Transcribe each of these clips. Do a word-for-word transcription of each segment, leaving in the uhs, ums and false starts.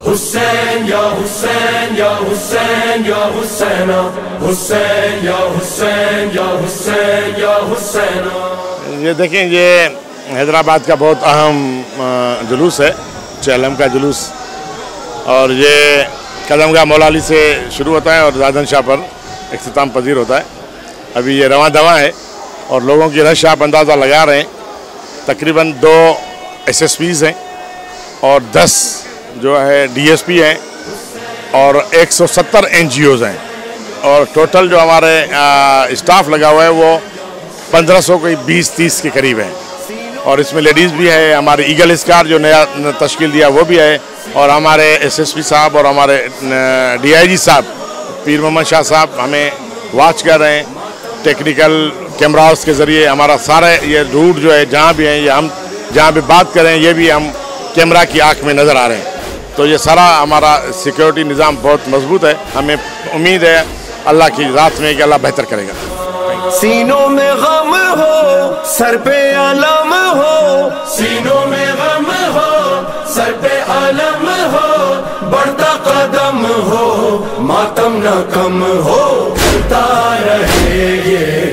حسین یا حسین یا حسین یا حسین حسین یا حسین یا حسین یا حسین. یہ دیکھیں یہ حیدرآباد کا بہت اہم جلوس ہے، چہلم کا جلوس، اور یہ قدم گاہ مولا علی سے شروع ہوتا ہے اور زادن شاہ پر اختتام پذیر ہوتا ہے. ابھی یہ رواں دواں ہے اور لوگوں کی رش آپ اندازہ لگا رہے ہیں. تقریباً دو ایس ایس پیز ہیں اور دس جو ہے ڈی ایس پی ہیں اور ایک سو ستر این جی اوز ہیں، اور ٹوٹل جو ہمارے اسٹاف لگا ہوا ہے وہ پندرہ سو کوئی بیس تیس کے قریب ہیں. اور اس میں لیڈیز بھی ہے، ہمارے ایگل اسکار جو نیا تشکیل دیا وہ بھی ہے، اور ہمارے ایس ایس پی صاحب اور ہمارے ڈی آئی جی صاحب پیر محمد شاہ صاحب ہمیں واچ کر رہے ہیں. ٹیکنیکل کیمراز کے ذریعے ہمارا سارا یہ روٹ جو ہے جہاں بھی ہیں، یہ ہم جہاں بھی بات کریں یہ بھی ہم کیمرہ کی آنکھ میں نظر آ رہے ہیں. تو یہ سارا ہمارا سیکیورٹی نظام بہت مضبوط ہے. ہمیں امید ہے اللہ کی ذات میں کہ اللہ بہتر کرے گا. سینوں میں غم ہو سر پہ علم ہو، سینوں میں غم ہو سر پہ علم ہو، بڑھتا قدم ہو ماتم نہ کم ہو، چلتا رہے یہ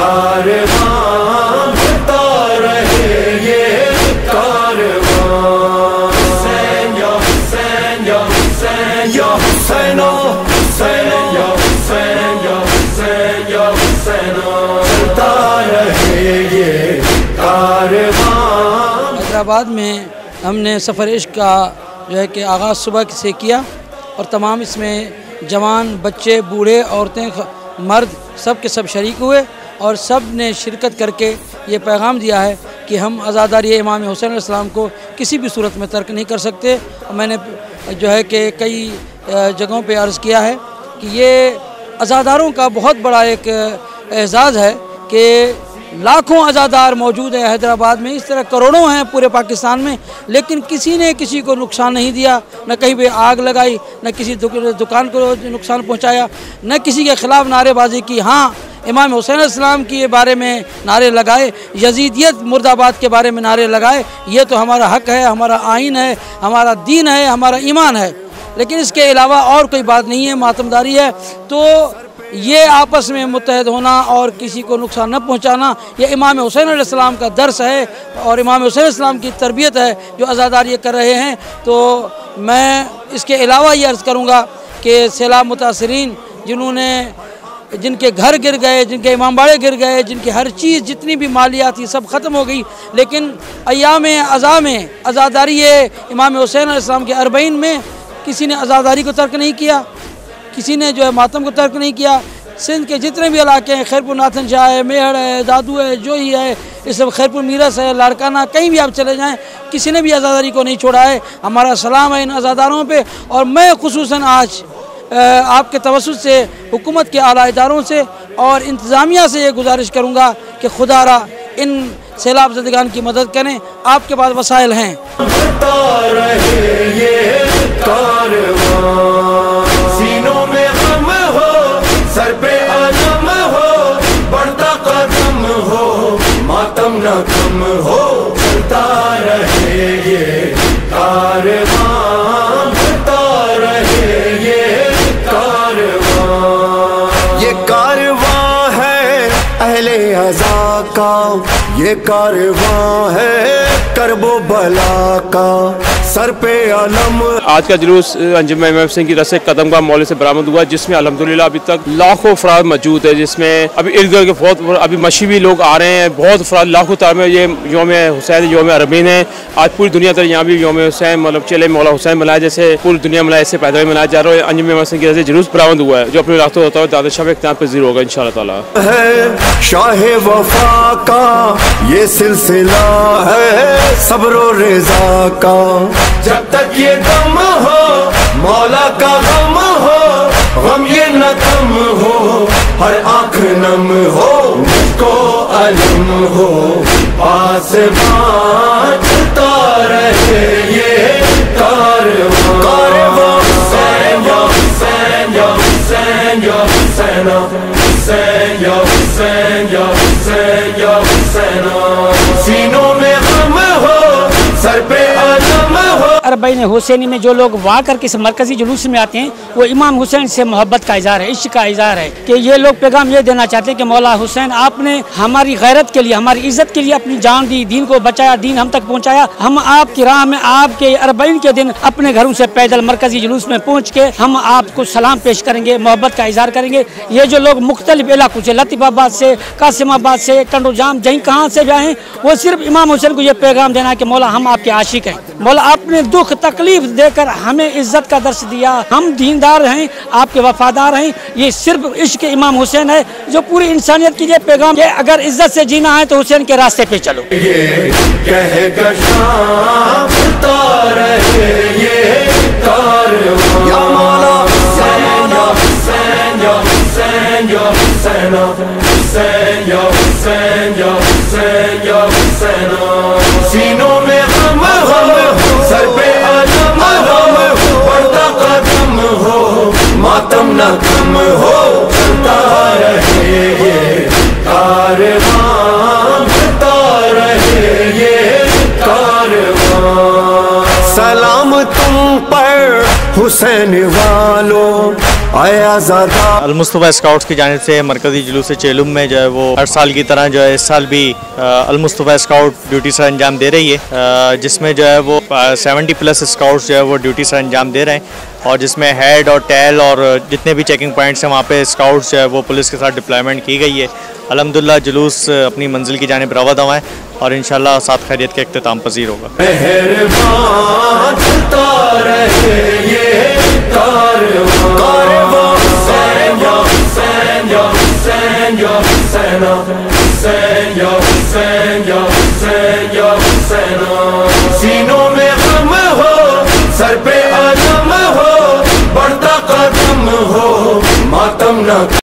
کارواں، چلتا رہے یہ کارواں. حسین یا حسین یا حسین یا حسین حسین یا حسین یا حسین یا حسین، چلتا رہے یہ کارواں. حیدرآباد میں ہم نے سفر عشق کا جو ہے کہ آغاز صبح سے کیا، اور تمام اس میں جوان، بچے، بوڑھے، عورتیں، مرد سب کے سب شریک ہوئے، اور سب نے شرکت کر کے یہ پیغام دیا ہے کہ ہم عزاداری امام حسین علیہ السلام کو کسی بھی صورت میں ترک نہیں کر سکتے. اور میں نے جو ہے کہ کئی جگہوں پہ عرض کیا ہے کہ یہ عزاداروں کا بہت بڑا ایک اعزاز ہے کہ لاکھوں عزادار موجود ہیں حیدرآباد میں، اس طرح کروڑوں ہیں پورے پاکستان میں، لیکن کسی نے کسی کو نقصان نہیں دیا، نہ کہیں پہ آگ لگائی، نہ کسی دکان کو نقصان پہنچایا، نہ کسی کے خلاف نعرے بازی کی. ہاں امام حسین علیہ السلام کے بارے میں نعرے لگائے، یزیدیت مرد آباد کے بارے میں نعرے لگائے، یہ تو ہمارا حق ہے، ہمارا آئین ہے، ہمارا دین ہے، ہمارا ایمان ہے، لیکن اس کے علاوہ اور کوئی بات نہیں ہے، ماتمداری ہے. تو یہ آپس میں متحد ہونا اور کسی کو نقصان نہ پہنچانا، یہ امام حسین علیہ السلام کا درس ہے اور امام حسین علیہ السلام کی تربیت ہے جو عزادار یہ کر رہے ہیں. تو میں اس کے علاوہ یہ عرض کروں گا کہ سیلاب متاثرین جنہوں نے جن کے گھر گر گئے، جن کے امام باڑے گر گئے، جن کی ہر چیز جتنی بھی مالیات تھی سب ختم ہو گئی، لیکن ایام عزا میں عزاداری امام حسین علیہ السلام کے اربعین میں کسی نے عزاداری کو ترک نہیں کیا، کسی نے جو ہے ماتم کو ترک نہیں کیا. سندھ کے جتنے بھی علاقے ہیں، خیرپور ناتھن شاہ ہے، میہڑ ہے، دادو ہے، جوہی ہے، اس سب خیرپور میرس ہے، لاڑکانہ، کہیں بھی آپ چلے جائیں کسی نے بھی عزاداری کو نہیں چھوڑا ہے. ہمارا سلام ہے ان عزاداروں پہ. اور میں خصوصاً آج آپ کے توسط سے حکومت کے اعلیٰ اداروں سے اور انتظامیہ سے یہ گزارش کروں گا کہ خدا را ان سیلاب زدگان کی مدد کریں، آپ کے پاس وسائل ہیں. سینوں میں غم ہو سر پہ علم ہو، بڑھتا قدم ہو ماتم نہ کم ہو، چلتا رہے یہ کارواں، چلتا رہے یہ کارواں. یہ کارواں ہے اہل عزا کا، یہ کارواں ہے کرب و بلا کا، سر پہ علم. آج کا جلوس انجمن امام حسین کی رس قدم گاہ مولے سے برآمد ہوا، جس میں الحمدللہ ابھی تک لاکھوں افراد موجود ہے، جس میں ابھی ارد گرد کے بہت ابھی مشی بھی لوگ آ رہے ہیں، بہت افراد لاکھوں تعداد میں. یہ یوم حسین، یوم اربعین ہے. آج پوری دنیا تر یہاں بھی یوم حسین مطلب چلے مولا حسین منایا، جیسے پوری دنیا منایا، اس سے پیداوار منایا جا رہا ہے. انجمن امام حسین کی رس سے جلوس برآمد ہوا ہے جو اپنے راستوں ہوتا ہے دادا شاہ میں اختتام پذیر ہوگا انشاءاللہ تعالی. شاہ وفا کا یہ سلسلہ ہے صبر و رضا کا، جب تک یہ دم ہو مولا کا غم ہو، غم یہ نہ کم ہو، ہر آنکھ نم ہو، مجھ کو علم ہو، پاسبان چلتا رہے یہ کارواں. کارواں حسین یا حسین یا حسین یا حسین حسین یا حسین یا حسین یا حسین. سینوں میں غم ہو سر پہ علم ہو. अरबईन हुसैनी में जो लोग वहाँ करके इस मरकजी जुलूस में आते हैं, वो इमाम हुसैन से मोहब्बत का इज़हार है, इश्क का इज़हार है कि ये लोग पैगाम ये देना चाहते हैं कि मौला हुसैन आपने हमारी गैरत के लिए, हमारी इज्जत के लिए अपनी जान दी, दीन को बचाया, दीन हम तक पहुँचाया। हम आपकी राह में आपके अरबईन के दिन अपने घरों से पैदल मरकजी जुलूस में पहुँच के हम आपको सलाम पेश करेंगे, मोहब्बत का इज़हार करेंगे। ये जो लोग मुख्तलिफ इलाकों से, लतीफ़ाबाद से, कासिमाबाद से, टंडोजाम, जहीं कहाँ से भी आए, वो सिर्फ इमाम हुसैन को ये पैगाम देना है कि मौला हम आपके आशिक हैं, मौला आपने दुख तकलीफ देकर हमें इज्जत का दर्श दिया, हम दीनदार हैं, आपके वफादार हैं। ये सिर्फ इश्क इमाम हुसैन है जो पूरी इंसानियत की ये पैगाम है। अगर इज्जत से जीना है तो हुसैन के रास्ते पे चलो। ये कह शामता रहे ये कारवां, या मौला हुसैन या हुसैन या हुसैन या हुसैन हुसैन या हुसैन या हुसैन या हुसैन। सीनों में हम हो, सर पे आलम हो, बढ़ता कदम हो, मातम न कम हो, चलता रहे ये कारवां, चलता रहे ये कारवां। सलाम तुम पर हुसैन वालों, आया ज़ादा। अल-मुस्तफ़ा स्काउट्स की जानिब से मरकज़ी जुलूस चेलुम में जो है वो हर साल की तरह जो है इस साल भी अल-मुस्तफ़ा स्काउट ड्यूटी से अंजाम दे रही है, जिसमें जो है वो सेवेंटी प्लस स्काउट्स जो है वो ड्यूटी से अंजाम दे रहे हैं, और जिसमें हेड और टेल और जितने भी चेकिंग पॉइंट्स हैं वहाँ पे स्काउट्स जो है वो पुलिस के साथ डिप्लॉयमेंट की गई है। अल्हम्दुलिल्लाह जुलूस अपनी मंजिल की जानिब रवा दवा है और इंशाल्लाह साथ खैरियत के इख्तिताम पजीर होगा। सीनों में हम हो, सर पे आलम हो, बढ़ता कदम हो, मातम न